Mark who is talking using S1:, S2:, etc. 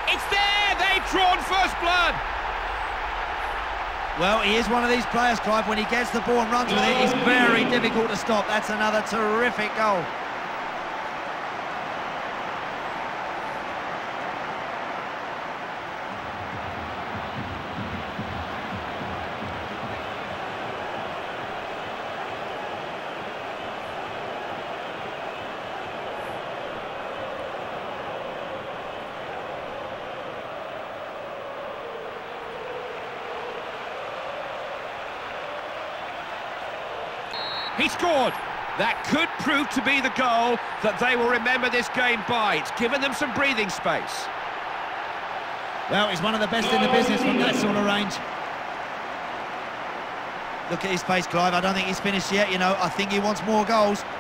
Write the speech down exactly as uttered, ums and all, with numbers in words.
S1: It's there! They've drawn first blood!
S2: Well, he is one of these players, Clive. When he gets the ball and runs with it, it's very difficult to stop. That's another terrific goal.
S1: He scored. That could prove to be the goal that they will remember this game by. It's given them some breathing space.
S2: Well, he's one of the best in the business from that sort of range. Look at his pace, Clive. I don't think he's finished yet, you know. I think he wants more goals.